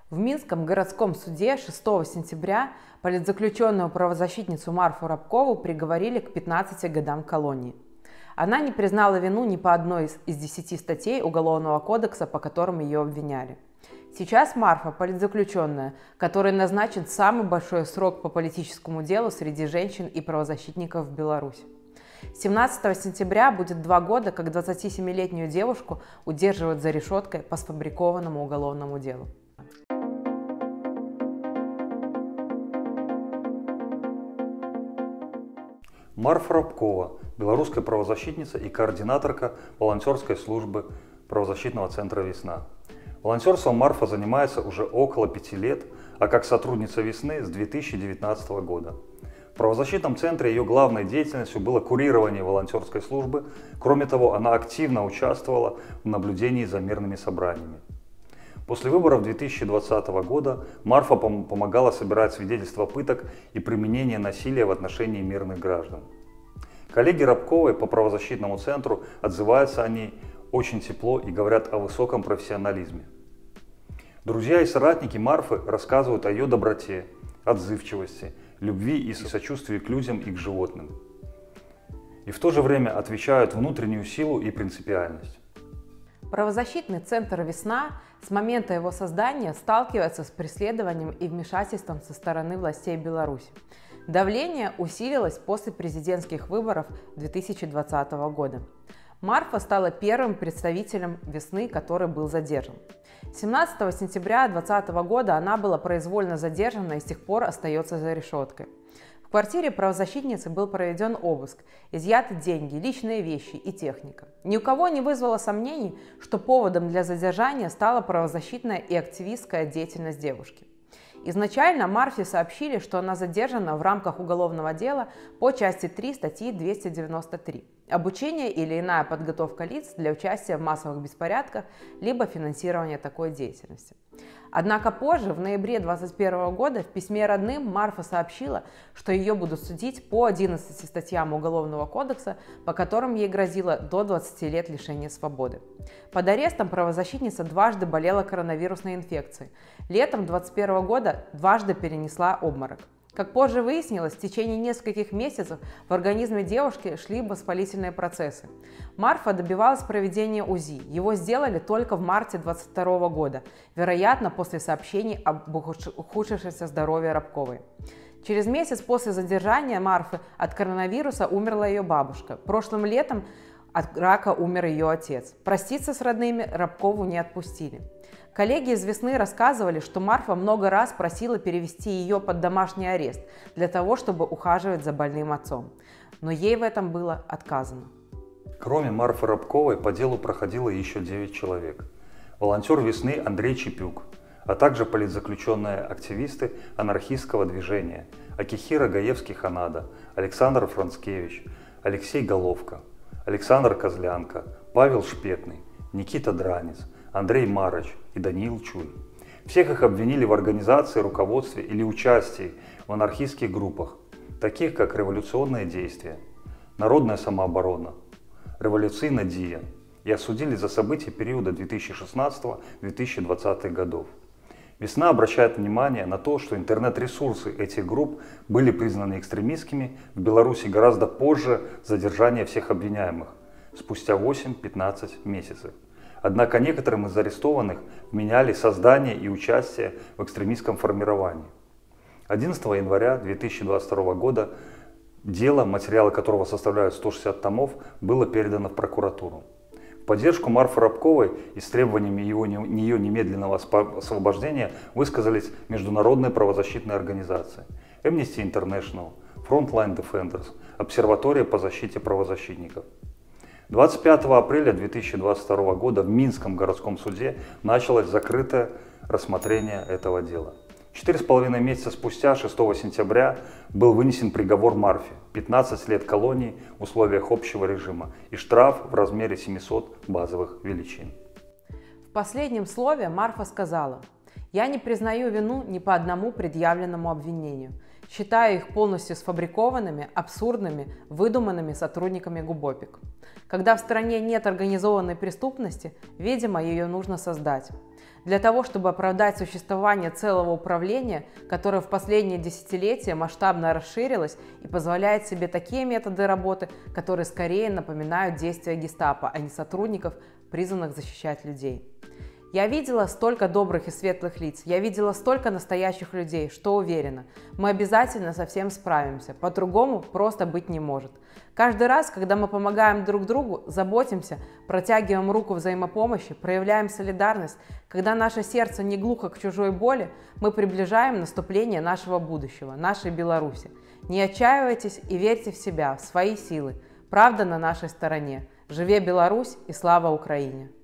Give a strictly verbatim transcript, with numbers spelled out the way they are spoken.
В Минском городском суде шестого сентября политзаключенную правозащитницу Марфу Рабкову приговорили к пятнадцати годам колонии. Она не признала вину ни по одной из, из десяти статей Уголовного кодекса, по которым ее обвиняли. Сейчас Марфа – политзаключенная, которой назначен самый большой срок по политическому делу среди женщин и правозащитников в Беларуси. семнадцатого сентября будет два года, как двадцатисемилетнюю девушку удерживают за решеткой по сфабрикованному уголовному делу. Марфа Рабкова – белорусская правозащитница и координаторка волонтерской службы правозащитного центра «Весна». Волонтерством Марфа занимается уже около пяти лет, а как сотрудница «Весны» с две тысячи девятнадцатого года. В правозащитном центре ее главной деятельностью было курирование волонтерской службы. Кроме того, она активно участвовала в наблюдении за мирными собраниями. После выборов две тысячи двадцатого года Марфа помогала собирать свидетельства пыток и применения насилия в отношении мирных граждан. Коллеги Рабковой по правозащитному центру отзываются о ней очень тепло и говорят о высоком профессионализме. Друзья и соратники Марфы рассказывают о ее доброте, отзывчивости, любви и сочувствии к людям и к животным. И в то же время отвечают внутреннюю силу и принципиальность. Правозащитный центр «Весна» с момента его создания сталкивается с преследованием и вмешательством со стороны властей Беларуси. Давление усилилось после президентских выборов две тысячи двадцатого года. Марфа стала первым представителем «Весны», который был задержан. семнадцатого сентября две тысячи двадцатого года она была произвольно задержана и с тех пор остается за решеткой. В квартире правозащитницы был проведен обыск, изъяты деньги, личные вещи и техника. Ни у кого не вызвало сомнений, что поводом для задержания стала правозащитная и активистская деятельность девушки. Изначально Марфе сообщили, что она задержана в рамках уголовного дела по части три статьи двести девяносто три «Обучение или иная подготовка лиц для участия в массовых беспорядках либо финансирование такой деятельности». Однако позже, в ноябре две тысячи двадцать первого года, в письме родным Марфа сообщила, что ее будут судить по одиннадцати статьям Уголовного кодекса, по которым ей грозило до двадцати лет лишения свободы. Под арестом правозащитница дважды болела коронавирусной инфекцией. Летом две тысячи двадцать первого года дважды перенесла обморок. Как позже выяснилось, в течение нескольких месяцев в организме девушки шли воспалительные процессы. Марфа добивалась проведения УЗИ. Его сделали только в марте две тысячи двадцать второго года, вероятно, после сообщений об ухудшившемся здоровье Рабковой. Через месяц после задержания Марфы от коронавируса умерла ее бабушка. Прошлым летом от рака умер ее отец. Проститься с родными Рабкову не отпустили. Коллеги из «Весны» рассказывали, что Марфа много раз просила перевести ее под домашний арест для того, чтобы ухаживать за больным отцом. Но ей в этом было отказано. Кроме Марфы Рабковой по делу проходило еще девять человек. Волонтер «Весны» Андрей Чепюк, а также политзаключенные активисты анархистского движения Акихира Гаевский-Ханада, Александр Францкевич, Алексей Головко, Александр Козлянко, Павел Шпетный, Никита Дранец, Андрей Марыч и Даниил Чуй. Всех их обвинили в организации, руководстве или участии в анархистских группах, таких как «Революционные действия», «Народная самооборона», «Революционная Дия», и осудили за события периода две тысячи шестнадцатого — две тысячи двадцатого годов. «Весна» обращает внимание на то, что интернет-ресурсы этих групп были признаны экстремистскими в Беларуси гораздо позже задержания всех обвиняемых, спустя восемь-пятнадцать месяцев. Однако некоторым из арестованных вменяли создание и участие в экстремистском формировании. одиннадцатого января две тысячи двадцать второго года дело, материалы которого составляют сто шестьдесят томов, было передано в прокуратуру. В поддержку Марфы Рабковой и с требованиями его, ее немедленного освобождения высказались международные правозащитные организации Amnesty International, Frontline Defenders, Обсерватория по защите правозащитников. двадцать пятого апреля две тысячи двадцать второго года в Минском городском суде началось закрытое рассмотрение этого дела. Четыре с половиной месяца спустя, шестого сентября, был вынесен приговор Марфе – пятнадцать лет колонии в условиях общего режима и штраф в размере семисот базовых величин. В последнем слове Марфа сказала: «Я не признаю вину ни по одному предъявленному обвинению. Считаю их полностью сфабрикованными, абсурдными, выдуманными сотрудниками ГУБОПИК. Когда в стране нет организованной преступности, видимо, ее нужно создать. Для того, чтобы оправдать существование целого управления, которое в последние десятилетия масштабно расширилось и позволяет себе такие методы работы, которые скорее напоминают действия гестапо, а не сотрудников, призванных защищать людей. Я видела столько добрых и светлых лиц, я видела столько настоящих людей, что уверена, мы обязательно со всем справимся, по-другому просто быть не может. Каждый раз, когда мы помогаем друг другу, заботимся, протягиваем руку взаимопомощи, проявляем солидарность, когда наше сердце не глухо к чужой боли, мы приближаем наступление нашего будущего, нашей Беларуси. Не отчаивайтесь и верьте в себя, в свои силы. Правда на нашей стороне. Живе Беларусь и слава Украине!